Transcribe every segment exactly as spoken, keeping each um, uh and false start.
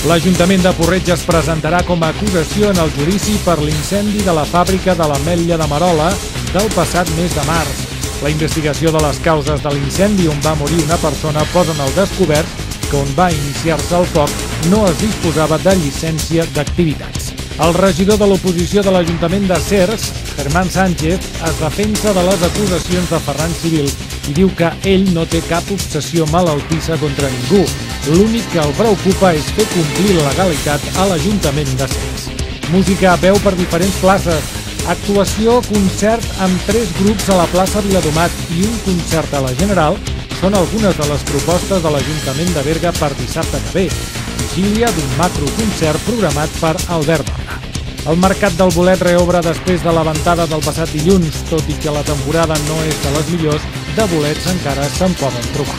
L'Ajuntament de Porreig es presentarà com a acusació en el judici per l'incendi de la fàbrica de l'Ametlla de Merola del passat mes de març. La investigació de les causes de l'incendi on va morir una persona posa al descobert que on va iniciar-se el foc no es disposava de llicència d'activitats. El regidor de l'oposició de l'Ajuntament de Cercs, Germán Sánchez, es defensa de les acusacions de Ferran Civil i diu que ell no té cap obsessió malaltissa contra ningú. L'únic que el preocupa és fer complir la legalitat a l'Ajuntament de Cercs. Música a peu per diferents places. Actuació, concert amb tres grups a la plaça Viladomat i un concert a la General són algunes de les propostes de l'Ajuntament de Berga per dissabte que ve. Vigília d'un macroconcert programat per Albert Barra. El mercat del bolet reobre després de la ventada del passat dilluns, tot i que la temporada no és de les millors, de bolets encara se'n poden trobar.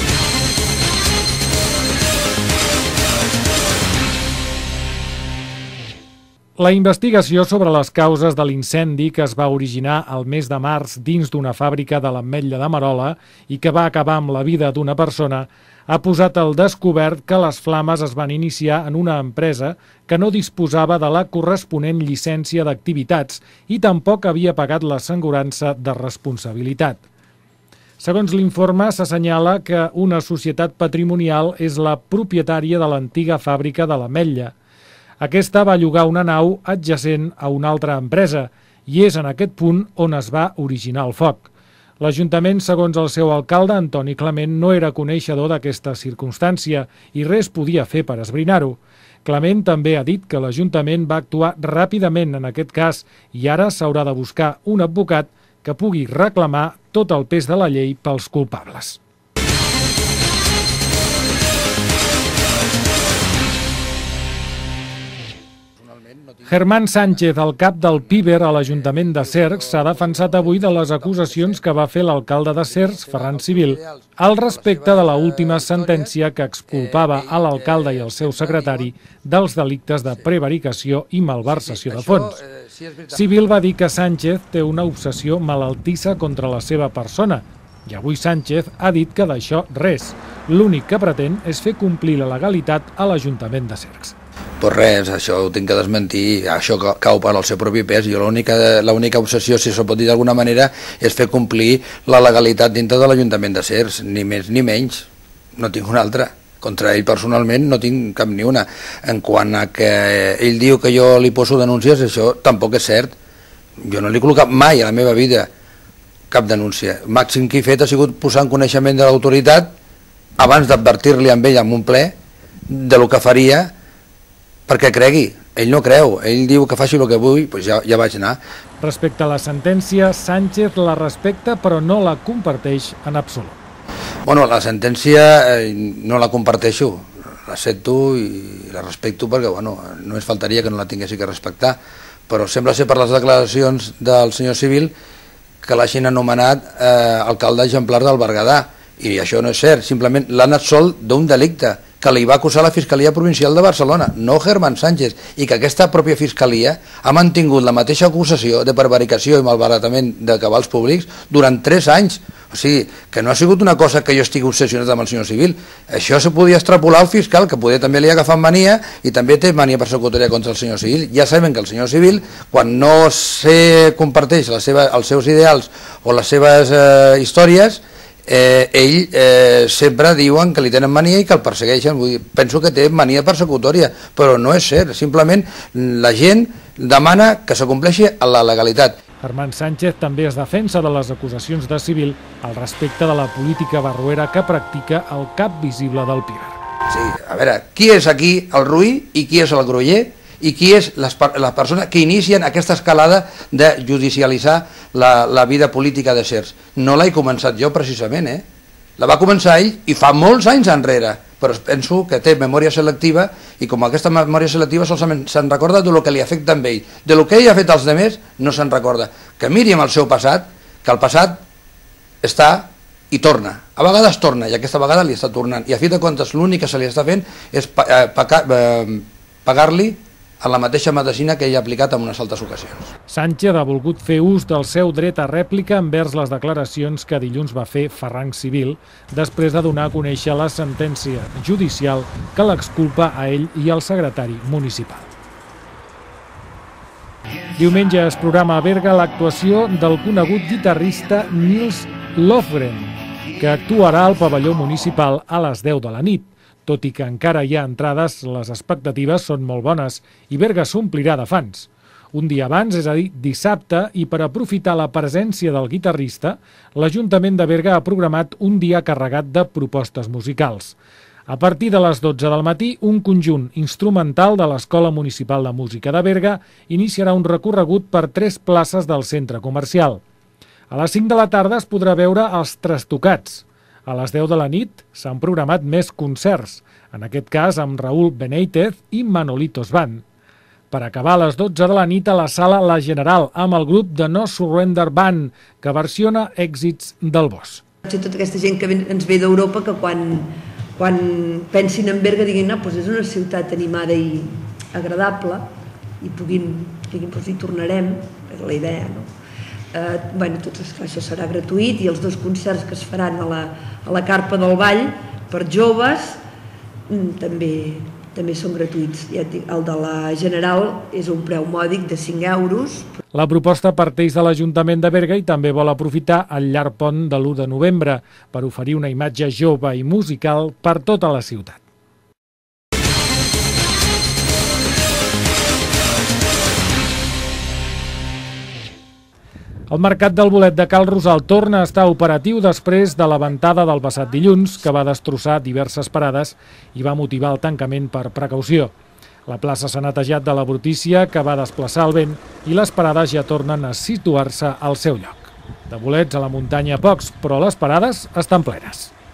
La investigació sobre les causes de l'incendi que es va originar el mes de març dins d'una fàbrica de l'Ametlla de Merola i que va acabar amb la vida d'una persona ha posat al descobert que les flames es van iniciar en una empresa que no disposava de la corresponent llicència d'activitats i tampoc havia pagat l'assegurança de responsabilitat. Segons l'informe, s'assenyala que una societat patrimonial és la propietària de l'antiga fàbrica de l'Ametlla. Aquesta va llogar una nau adjacent a una altra empresa i és en aquest punt on es va originar el foc. L'Ajuntament, segons el seu alcalde, Antoni Clement, no era coneixedor d'aquesta circumstància i res podia fer per esbrinar-ho. Clement també ha dit que l'Ajuntament va actuar ràpidament en aquest cas i ara s'haurà de buscar un advocat que pugui reclamar tot el pes de la llei pels culpables. Germán Sánchez, el cap del Piber a l'Ajuntament de Cercs, s'ha defensat avui de les acusacions que va fer l'alcalde de Cercs, Ferran Civil, al respecte de l'última sentència que exculpava a l'alcalde i el seu secretari dels delictes de prevaricació i malversació de fons. Civil va dir que Sánchez té una obsessió malaltissa contra la seva persona i avui Sánchez ha dit que d'això res. L'únic que pretén és fer complir la legalitat a l'Ajuntament de Cercs. Pues res, això ho tinc que desmentir, això cau per al seu propi pes. Jo l'única obsessió, si s'ho pot dir d'alguna manera, és fer complir la legalitat dintre de l'Ajuntament de Cercs, ni més ni menys, no tinc una altra. Contra ell personalment no tinc cap ni una. En quant a que ell diu que jo li poso denúncies, això tampoc és cert. Jo no li he col·locat mai a la meva vida cap denúncia. El màxim que he fet ha sigut posar en coneixement de l'autoritat abans d'advertir-li amb ell en un ple de lo que faria perquè cregui. Ell no creu, ell diu que faci el que vull, doncs ja, ja vaig anar. Respecte a la sentència, Sánchez la respecta però no la comparteix en absolut. Bueno, la sentència eh, no la comparteixo, l'accepto i la respecto perquè bueno, no es faltaria que no la tinguessi que respectar, però sembla ser per les declaracions del senyor Civil que l'hagin anomenat eh, alcalde exemplar del Berguedà, i això no és cert, simplement l'han absolt d'un delicte que li va acusar la Fiscalia Provincial de Barcelona, no Germán Sánchez, i que aquesta pròpia Fiscalia ha mantingut la mateixa acusació de prevaricació i malbaratament de cabals públics durant tres anys. O sigui, que no ha sigut una cosa que jo estigui obsessionat amb el senyor Civil. Això se podia extrapolar al fiscal, que poder també li ha agafat mania, i també té mania persecutòria contra el senyor Civil. Ja sabem que el senyor Civil, quan no se comparteix la seva, els seus ideals o les seves eh, històries, Eh, ell eh, sempre diuen que li tenen mania i que el persegueixen. Vull dir, penso que té mania persecutòria, però no és cert, simplement la gent demana que s'acompleixi la legalitat. Germán Sánchez també es defensa de les acusacions de Civil al respecte de la política barroera que practica el cap visible del Piber. Sí, a veure, qui és aquí el roí i qui és el groller? I qui és les, les persones que inicien aquesta escalada de judicialitzar la, la vida política de Cercs. No l'he començat jo precisament, eh? La va començar ell i fa molts anys enrere, però penso que té memòria selectiva i com aquesta memòria selectiva solament se'n recorda de lo que li afecta amb ell. De lo que ell ha fet als altres no se'n recorda. Que miri amb el seu passat, que el passat està i torna. A vegades torna i aquesta vegada li està tornant. I a fi de comptes l'únic que se li està fent és pagar-li en la mateixa medicina que hi ha aplicat en unes altres ocasions. Sánchez ha volgut fer ús del seu dret a rèplica envers les declaracions que dilluns va fer Ferran Civil després de donar a conèixer la sentència judicial que l'exculpa a ell i al secretari municipal. Diumenge es programa a Berga l'actuació del conegut guitarrista Nils Lofgren, que actuarà al pavelló municipal a les deu de la nit. Tot i que encara hi ha entrades, les expectatives són molt bones i Berga s'omplirà de fans. Un dia abans, és a dir, dissabte, i per aprofitar la presència del guitarrista, l'Ajuntament de Berga ha programat un dia carregat de propostes musicals. A partir de les dotze del matí, un conjunt instrumental de l'Escola Municipal de Música de Berga iniciarà un recorregut per tres places del centre comercial. A les cinc de la tarda es podrà veure els Trastocats. A les deu de la nit s'han programat més concerts, en aquest cas amb Raúl Benítez i Manolitos Band. Per acabar a les dotze de la nit a la sala La General, amb el grup de No Surrender Band, que versiona èxits del Bosch. Tota aquesta gent que ens ve d'Europa, que quan, quan pensin en Berga diguin no, doncs és una ciutat animada i agradable, i puguin, diguin, doncs hi tornarem, és la idea, no? Eh, bueno, tot això serà gratuït i els dos concerts que es faran a la, a la Carpa del Vall per joves també, també són gratuïts. Ja dic, el de la General és un preu mòdic de cinc euros. La proposta parteix de l'Ajuntament de Berga i també vol aprofitar el llarg pont de l'u de novembre per oferir una imatge jove i musical per tota la ciutat. El mercat del bolet de Cal Rosal torna a estar operatiu després de la ventada del passat dilluns, que va destrossar diverses parades i va motivar el tancament per precaució. La plaça s'ha netejat de la brutícia que va desplaçar el vent i les parades ja tornen a situar-se al seu lloc. De bolets a la muntanya pocs, però les parades estan plenes.